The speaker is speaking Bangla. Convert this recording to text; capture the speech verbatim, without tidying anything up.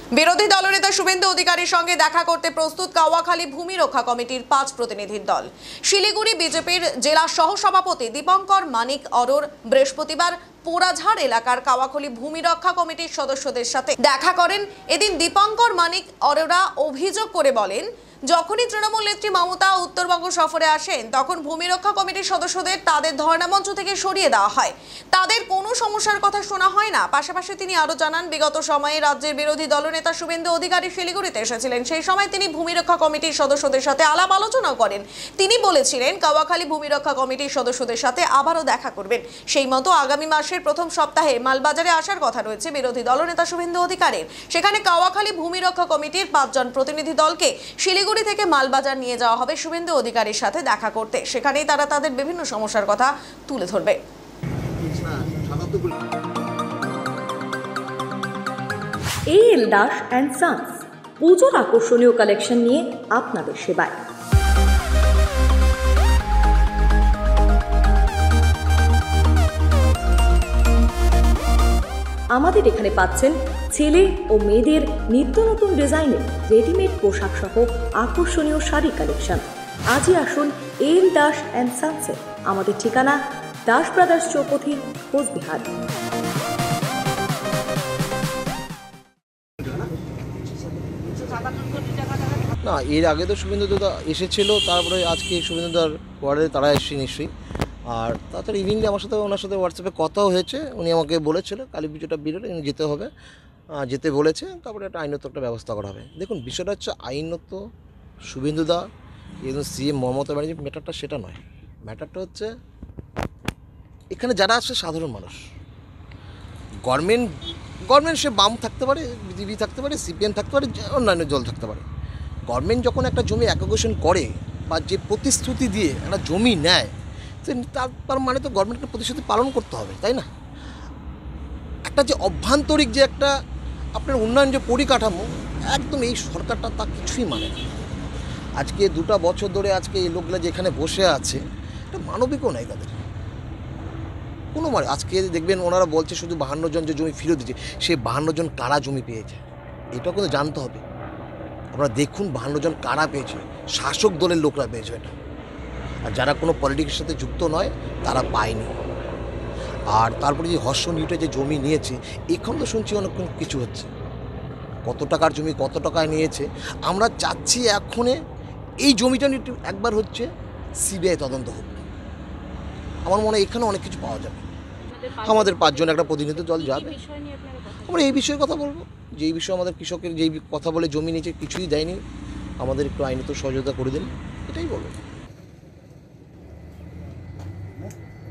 বিরোধী দলনেতা শুভেন্দু অধিকারীর সঙ্গে দেখা করতে প্রস্তুত কাওয়াখালী ভূমি রক্ষা কমিটির পাঁচ প্রতিনিধির দল। শিলিগুড়ি বিজেপির জেলা সহসভাপতি দীপঙ্কর মানিক অরোর বৃহস্পতিবার পোড়াঝাড় এলাকার কাওয়াখালী ভূমি রক্ষা কমিটির সদস্যদের সাথে দেখা করেন। এদিন দীপঙ্কর মানিক অরোরা অভিযোগ করে বলেন, যখনই তৃণমূল নেত্রী মমতা উত্তরবঙ্গ সফরে আসেন তখন ভূমি রক্ষা কমিটির সদস্যদের তাদের ধর্ণামঞ্চ থেকে সরিয়ে দেওয়া হয়, তাদের কোনো সমস্যার কথা শোনা হয় না। পাশাপাশি তিনি আরো জানান, বিগত সময়ে রাজ্যের বিরোধী দলনেতা শুভেন্দু অধিকারী শিলিগুড়িতে এসেছিলেন, সেই সময় তিনি ভূমি রক্ষা কমিটির সদস্যদের সাথে আলাপ আলোচনা করেন। তিনি বলেছিলেন কাওয়াখালী ভূমি রক্ষা কমিটির সদস্যদের সাথে আবারও দেখা করবেন। সেই মতো আগামী মাসের প্রথম সপ্তাহে মালবাজারে আসার কথা রয়েছে বিরোধী দলনেতা শুভেন্দু অধিকারীর। সেখানে কাওয়াখালী ভূমি রক্ষা কমিটির পাঁচজন প্রতিনিধি দলকে শিলিগুড়ি থেকে মালবাজার নিয়ে যাওয়া হবে শুভেন্দু অধিকারীর সাথে দেখা করতে। সেখানেই তারা তাদের বিভিন্ন সমস্যার কথা তুলে ধরবে। A L Das and sons পুজোর আকর্ষণীয় কালেকশন নিয়ে আপনাদের সেবায়। আমাদের এখানে পাচ্ছেন ছেলে ও মেয়েদের নিত্য নতুন ডিজাইনের রেডিমেড পোশাক সহ আকর্ষণীয় শাড়ি কালেকশন। আজই আসুন এ এল দাস অ্যান্ড সন্সে। আমাদের ঠিকানা দাস ব্রাদার্স চৌপথি, কোচবিহার। না, এর আগে তো শুভেন্দু দাদা এসেছিল, তারপরে আজকে শুভেন্দু দাদার ওয়ার্ডে তারা এসে নিশ্চয়ই। আর তাছাড়া ইভিনিংয়ে আমার সাথে ওনার সাথে হোয়াটসঅ্যাপে কথাও হয়েছে। উনি আমাকে বলেছিল কালী পুজোটা বেরোলে উনি যেতে হবে, যেতে বলেছে। তারপরে একটা আইনত একটা ব্যবস্থা করা হবে। দেখুন, বিষয়টা হচ্ছে আইনত শুভেন্দু দা এবং সিএম মমতা ব্যানার্জি ম্যাটারটা সেটা নয়। ম্যাটারটা হচ্ছে এখানে যারা আসে সাধারণ মানুষ। গভর্নমেন্ট গভর্নমেন্ট সে বাম থাকতে পারে, বিজেপি থাকতে পারে, সিপিএম থাকতে পারে, অন্যান্য দল থাকতে পারে। গভর্নমেন্ট যখন একটা জমি অ্যাকুইজিশন করে বা যে প্রতিশ্রুতি দিয়ে একটা জমি নেয়, তার তার মানে তো গভর্নমেন্টের প্রতিশ্রুতি পালন করতে হবে, তাই না? একটা যে অভ্যন্তরিক যে একটা আপনার উন্নয়ন যে পরিকাঠামো, একদম এই সরকারটা তা কিছুই মানে না। আজকে দুটা বছর ধরে আজকে এই লোকগুলো যেখানে বসে আছে, এটা মানবিকও নাই তাদের কোনো মানে। আজকে দেখবেন ওনারা বলছে শুধু বাহান্ন জন যে জমি ফেরত দিচ্ছে, সে বাহান্ন জন কারা জমি পেয়েছে এটাও কিন্তু জানতে হবে। আপনারা দেখুন বাহান্ন জন কারা পেয়েছে, শাসক দলের লোকরা পেয়েছে এটা, আর যারা কোনো পলিটিক্সের সাথে যুক্ত নয় তারা পায়নি। আর তারপরে যে হর্ষ নিউটে যে জমি নিয়েছে, এখন তো শুনছি অনেক কিছু হচ্ছে, কত টাকার জমি কত টাকায় নিয়েছে। আমরা চাচ্ছি এখনে এই জমিটা নিয়ে একবার হচ্ছে সিবিআই তদন্ত হোক। আমার মনে হয় এখানে অনেক কিছু পাওয়া যাবে। আমাদের পাঁচজন একটা প্রতিনিধি দল যাবে, আমরা এই বিষয়ে কথা বলবো, যে এই বিষয়ে আমাদের কৃষকের যেই কথা বলে জমি নিয়েছে কিছুই দেয়নি, আমাদের একটু আইনত সহযোগিতা করে দিন, এটাই বলবো।